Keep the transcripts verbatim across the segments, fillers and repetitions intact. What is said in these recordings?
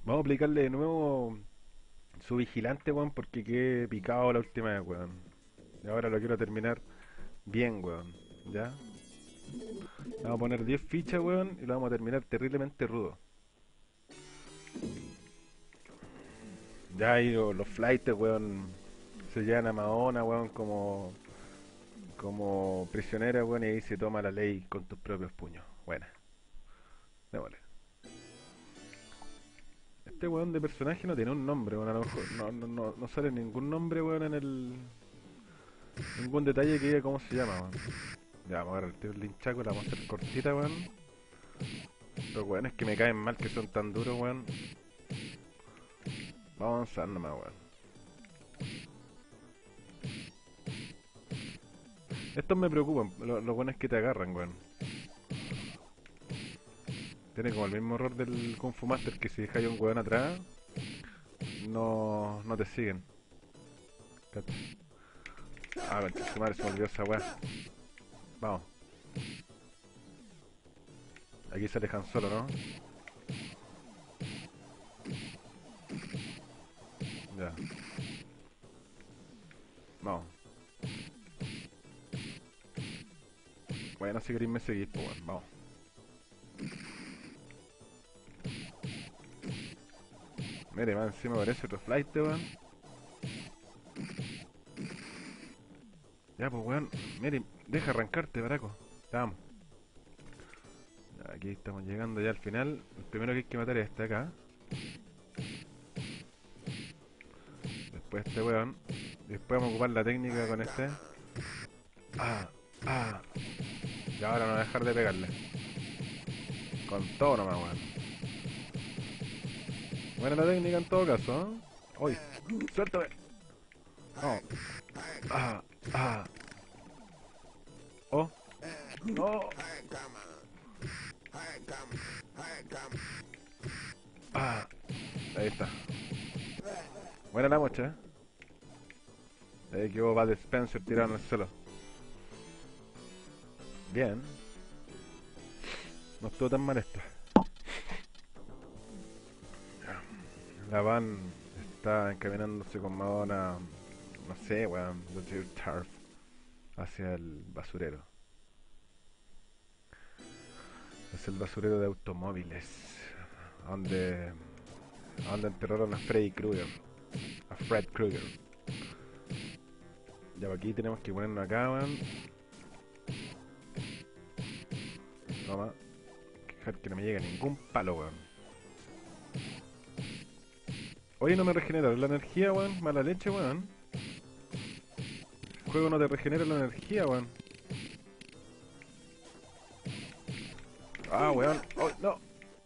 Vamos a aplicarle de nuevo su vigilante, weón, porque quedé picado la última vez, weón. Y ahora lo quiero terminar bien, weón. ¿Ya? Le vamos a poner diez fichas, weón, y lo vamos a terminar terriblemente rudo. Ya ahí lo- los flights, weón, se llevan a Mahona, weón, como, como prisionera, weón, y ahí se toma la ley con tus propios puños. Buena, démosle. Este weón de personaje no tiene un nombre, weón, a lo mejor no, no, no, no sale ningún nombre, weón, en el... Ningún detalle que diga cómo se llama, weón. Ya, vamos a agarrar el tiro del linchaco, la vamos a hacer cortita, weón. Los weones que me caen mal que son tan duros, weón. Vamos a avanzar nomás, weón. Estos me preocupan, lo- los buenos que te agarran, weón. Tiene como el mismo error del Kung Fu Master, que si dejáis un weón atrás, no, no te siguen. Cacha. Ah, concha su madre, se me olvidó esa weá. Vamos, aquí se alejan solo, ¿no? Ya, vamos. Bueno, si queréis me seguís, pues weón, vamos. Mire, más encima parece otro flight, weón. Ya, pues weón, mire, deja arrancarte, baraco. Ya, vamos. Ya, aquí estamos llegando ya al final. El primero que hay que matar es este acá. Después este weón. Y después vamos a ocupar la técnica con este. Ah, ah. Y ahora no voy a dejar de pegarle. Con todo nomás, weón. Buena la técnica en todo caso, ¿eh? ¡Uy! ¡Suéltame! No. ¡Ah! ¡Ah! ¡Oh! ¡No! ¡Ah! Ahí está. Buena la mocha, ¿eh? Ahí quedó Bad Spencer tirado en el suelo. Bien. No estuvo tan mal esta. La van está encaminándose con Madonna, no sé, weón, the Turf, hacia el basurero. Es el basurero de automóviles, donde, donde enterraron a Freddy Krueger, a Fred Krueger. Ya aquí tenemos que ponernos acá, weón. Toma, dejar que no me llegue ningún palo, weón. Oye, no me regenera la energía, weón. Mala leche, weón. El juego no te regenera la energía, weón. Ah, weón. Oh, no.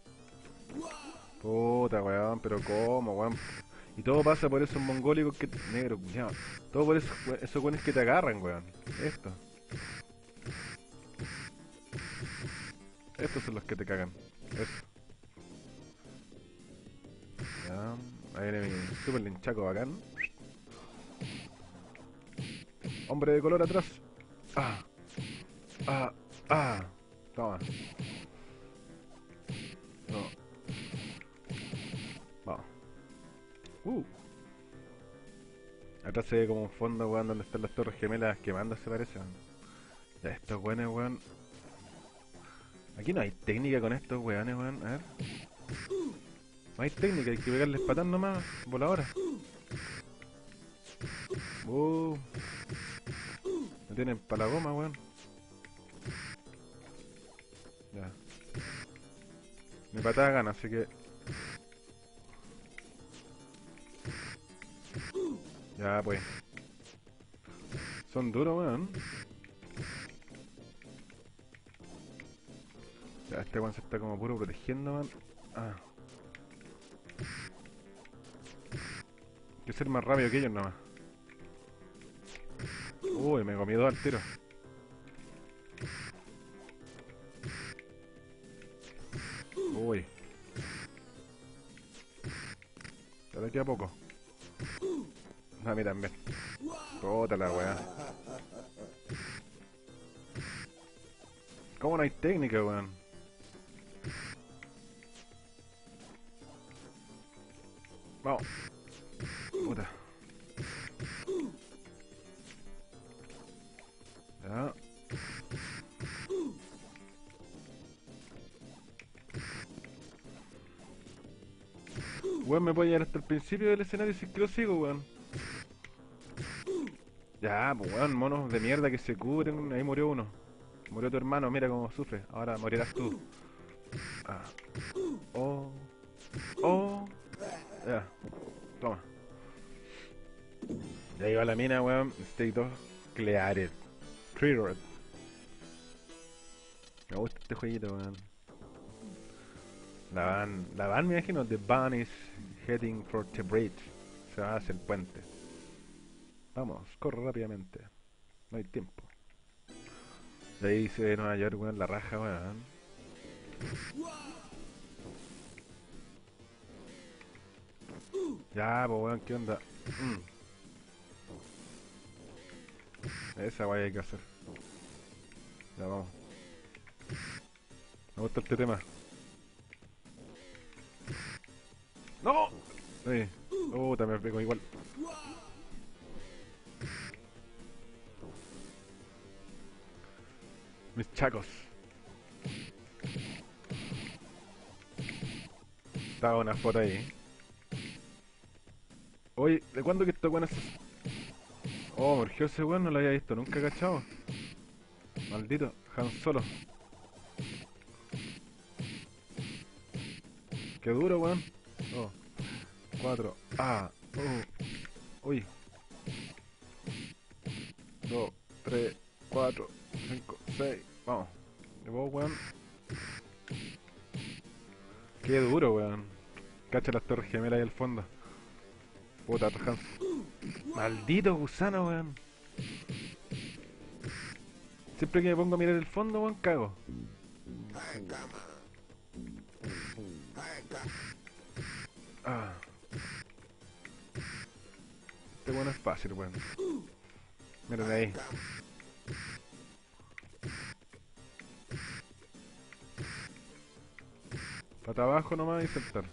Puta, weón, pero ¿cómo, weón? Y todo pasa por esos mongólicos que... Negro, cuñado. Todo por esos, esos weones que te agarran, weón. Esto. Estos son los que te cagan. Eso. Ya. Ahí viene mi super linchaco bacán. Hombre de color atrás. Ah, ah, ah. Toma. No. Vamos. Uh. Atrás se ve como un fondo, weón, donde están las torres gemelas quemando, se parece, weón. Ya, estos weones, weón. Aquí no hay técnica con estos weones, weón. A ver. No hay técnica, hay que pegarles patán nomás. Voladora. Uh. Me tienen pa' la goma, weón. Ya. Mi patada gana, así que... Ya, pues. Son duros, weón. Ya, este weón se está como puro protegiendo, weón. Ah. Hay que ser más rápido que ellos nomás. Uy, me comí dos al tiro. Uy. Ya de aquí a poco. A mí también. Puta la weá. ¿Cómo no hay técnica, weón? Vamos. Puta. Ya. Weón, me puede llegar hasta el principio del escenario si es que lo sigo, weón. Ya, pues weón, monos de mierda que se cubren. Ahí murió uno. Murió tu hermano, mira cómo sufre. Ahora morirás tú. Ah. Oh. Oh. Ya. Toma. Ya iba la mina, weón. State of Cleared. Cleared. Me gusta este jueguito, weón. La van, la van, me imagino, the van is heading for the bridge. Se va hacia el puente. Vamos, corre rápidamente. No hay tiempo. De ahí se ve Nueva York, weón, la raja, weón. Ya, pues weón, ¿qué onda? Mm. Esa guay hay que hacer. Ya vamos. Me gusta este tema. ¡No! Sí. Puta, me pego igual. Mis chacos. Estaba una foto ahí. Oye, ¿de cuándo que esto weón es? Oh, urgió ese weón, no lo había visto nunca, cachado. Maldito, Han Solo. Qué duro, weón. Oh, cuatro. Ah, oh. Uy. Dos, tres, cuatro, cinco, seis. Vamos. De vos, weón. Qué duro, weón. Cacha las torres gemelas ahí al fondo. Puta, Han. Maldito gusano, weón. Siempre que me pongo a mirar el fondo, weón, cago. Ah. Este weón es fácil, weón. Mírate ahí. Pata abajo nomás y saltar.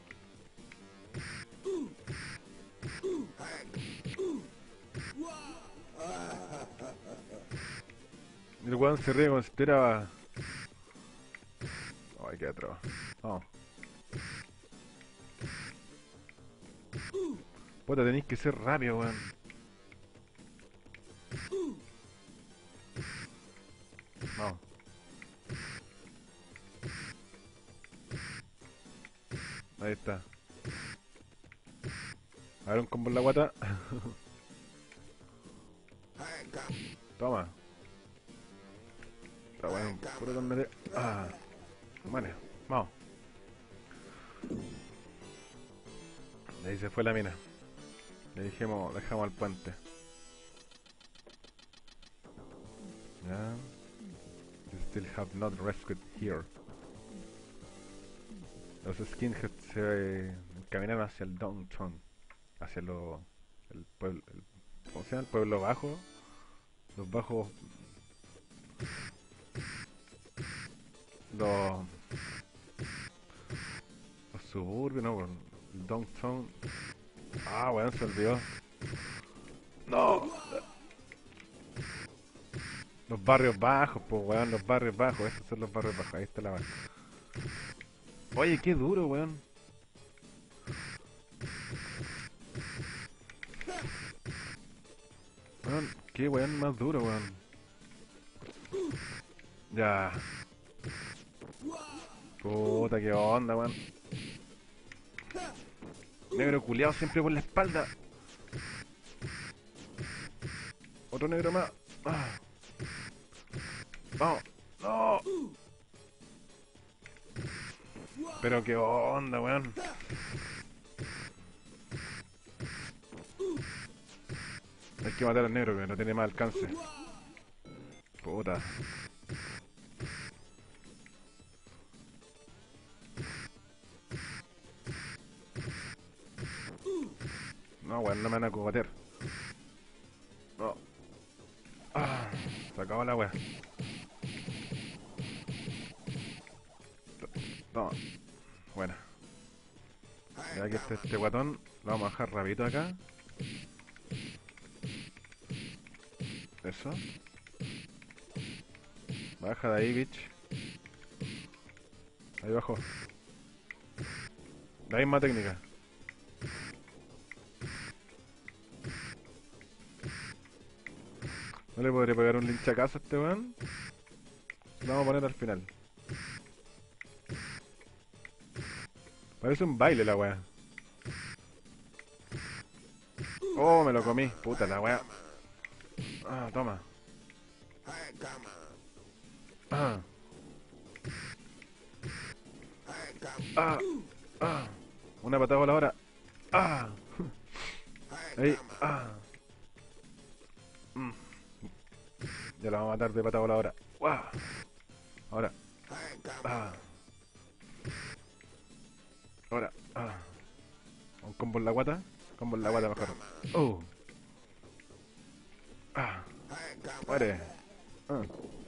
El weón se ríe como si estuviera... Ay, qué atroz. Vamos. Puta, tenéis que ser rápido, weón. Vamos. Ahí está. A ver un combo en la guata. Toma. Está bueno, puro torneo. Ah. Bueno, vamos. Y ahí se fue la mina. Le dijimos, dejamos el puente. Ya. You still have not rescued here. Los skinheads se caminaron hacia el downtown. Hacia lo, el pueblo, el, ¿cómo se llama? El pueblo bajo. Los bajos. Los, los suburbios, no, el downtown. Ah, weón, se olvidó. No. Los barrios bajos, pues weón, los barrios bajos, estos son los barrios bajos, ahí está la vaca. Oye, qué duro, weón. Weón, qué weón más duro, weón. Ya. Puta, qué onda, weón. Negro culiao siempre por la espalda. Otro negro más. Ah. Vamos. No. Pero qué onda, weón. Hay que matar al negro que no tiene más alcance. Puta. No, weón, no me van a cogotear. No. Ah, se acabó la weá. Toma. Buena. Ya que este, este guatón lo vamos a dejar rapidito acá. Eso. Baja de ahí, bitch. Ahí bajo. La misma técnica. No le podré pegar un linchacazo a este weón. Lo vamos a poner al final. Parece un baile la weá. Oh, me lo comí. Puta la weá. Ah, toma. Ah. Ah. Ah. Una patada voladora. Ah. Ahí. Ah. Mm. Ya la vamos a matar de patada voladora. ¡Wow! Ahora. Ah. Ahora. Ah. Un combo en la guata. Combo en la guata mejor. Oh. Ah. Muere. Ah.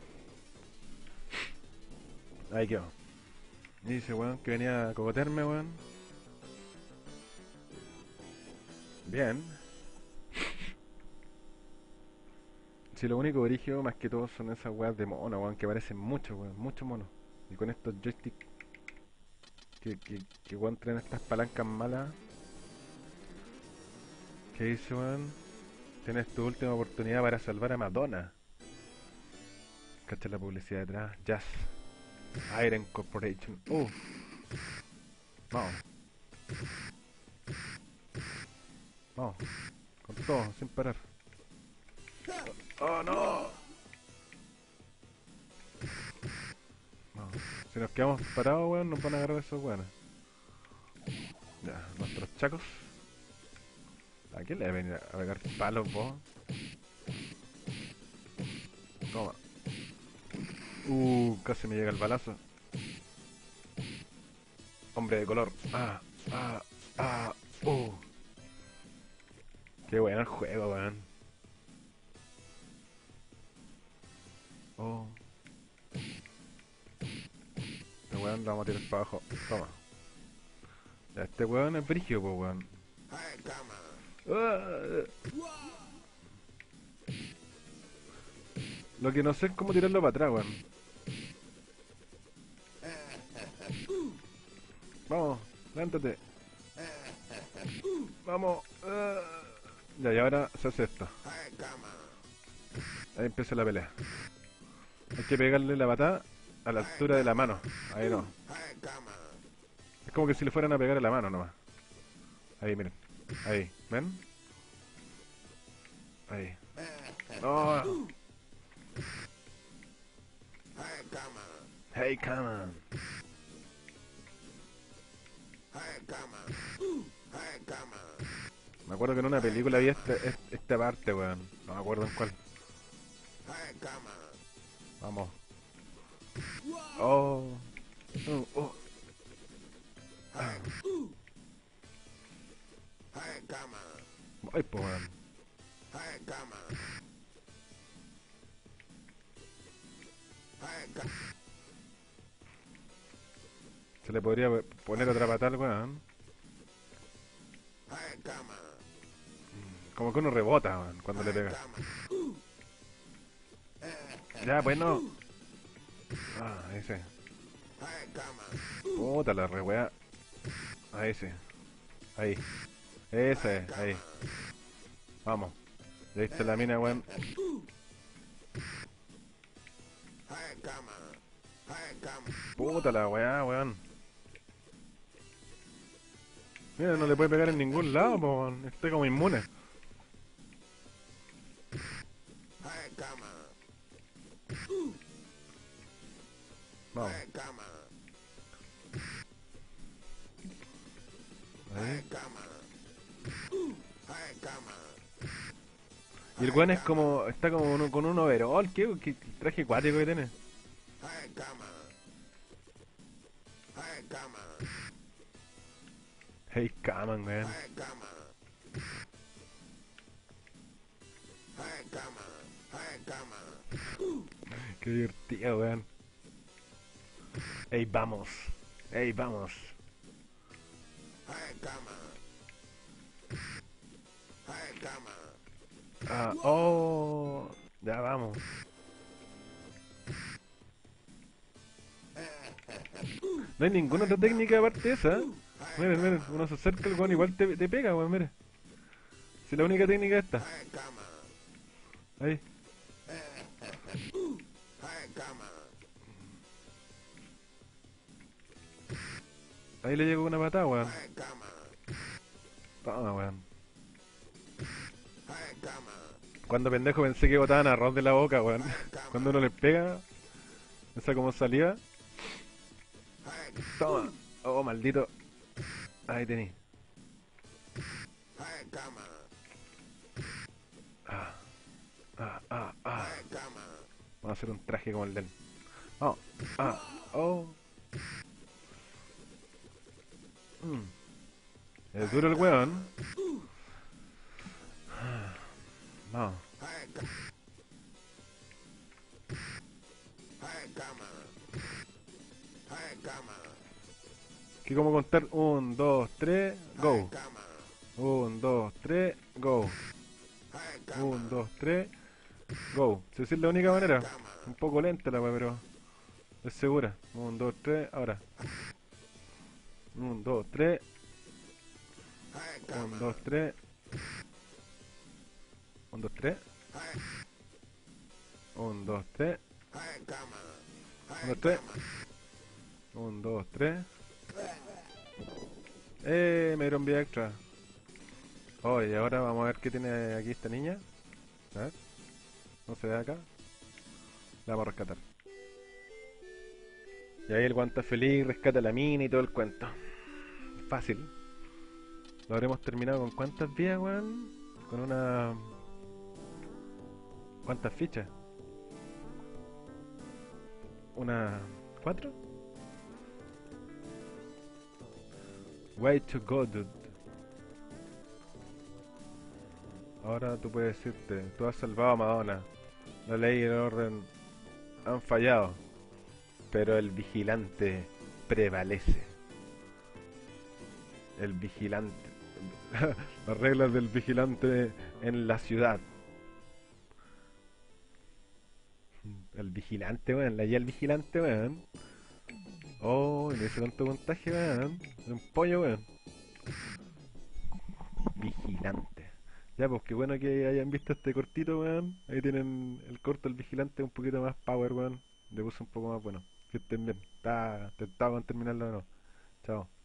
Ahí quedó. Y dice, weón, que venía a cogotearme, weón. Bien. Si lo único origen más que todo son esas weas de mono, weón, que parecen mucho, weón, mucho mono. Y con estos joysticks que, que, que weón traen estas palancas malas. ¿Qué dice, weón? Tienes tu última oportunidad para salvar a Madonna. Cacha la publicidad detrás. Jazz. Iron Corporation. Uh. Vamos. Vamos. Con todo, sin parar. ¡Oh, no! Vamos. Si nos quedamos parados, weón, nos van a agarrar esos weones. Ya, nuestros chacos. ¿A quién le va a venir a pegar palos, vos? Toma. Uh, casi me llega el balazo. Hombre de color. Ah, ah, ah, uh. Qué bueno el juego, weón. Oh. Este weón lo vamos a tirar para abajo. Toma. Ya, este weón es brigio, pues, weón. Ah. Lo que no sé es cómo tirarlo para atrás, weón. Vamos, levántate. Vamos. Ah. Ya, y ahora se hace esto. Ahí empieza la pelea. Hay que pegarle la patada a la altura de la mano. Ahí no. Es como que si le fueran a pegar a la mano nomás. Ahí, miren. Ahí, ¿ven? Ahí. Oh. Hey, come on. Me acuerdo que en una película vi esta, esta parte, weón. No me acuerdo en cuál. Vamos. Oh. Oh, oh. Ah. Ay, pues, weón. Se le podría poner otra patada al weón. Como que uno rebota, weón, cuando le pega. Ya, pues no. Ah, ese. Puta la re weá. Ahí ese. Ahí. Ese, ahí. Vamos. Ya viste la mina, weón. Puta la weá, weón. Mira, no le puede pegar en ningún lado, po, weón. Está como inmune. Vamos. Ahí. Y el weón es como. Está como uno, con un overall. ¿Qué, qué traje acuático que tiene? Hey, come on, weón. Qué divertido, weón. Ey, vamos. Ey, vamos. Ah, oh, ya vamos. No hay ninguna otra técnica aparte de esa. Miren, miren, uno se acerca al weón igual te, te pega, weón, miren. Si la única técnica es esta. Ahí. Ahí le llegó una patada, weón. Toma, weón. Cuando pendejo pensé que botaban arroz de la boca, weón. Cuando uno les pega, esa como salía. Toma. Oh, maldito. Ahí tení. Ah, ah, ah, ah. Vamos a hacer un traje como el del. Oh, ah, oh. Mm. Es duro el weón. No. ¿Qué como contar? Un, dos, tres, go. Un, dos, tres, go. Un, dos, tres, go. Si es la única manera. Un poco lenta la weá, pero es segura. Un, dos, tres, ahora. Un, dos, tres. Un, dos, tres. Un, dos, tres. Un, dos, tres. Un, dos, tres. Un, dos, tres. Eh, me dieron vida extra. Oh, y ahora vamos a ver qué tiene aquí esta niña. A ver. No se ve acá. La vamos a rescatar. Y ahí el guanta feliz, rescata la mina y todo el cuento. Fácil. Lo habremos terminado con cuántas vías, weón. Con una... ¿Cuántas fichas? ¿Una... ¿Cuatro? Way to go, dude. Ahora tú puedes decirte, tú has salvado a Madonna. La ley y el orden han fallado, pero el vigilante prevalece. El vigilante. Las reglas del vigilante en la ciudad. El vigilante, weón. La guía del vigilante, weón. Oh, le hice tanto puntaje, weón. Un pollo, weón. Vigilante. Ya, pues qué bueno que hayan visto este cortito, weón. Ahí tienen el corto del vigilante un poquito más power, weón. Le puse un poco más bueno. Que estén bien. Está tentado con terminarlo o no. Chao.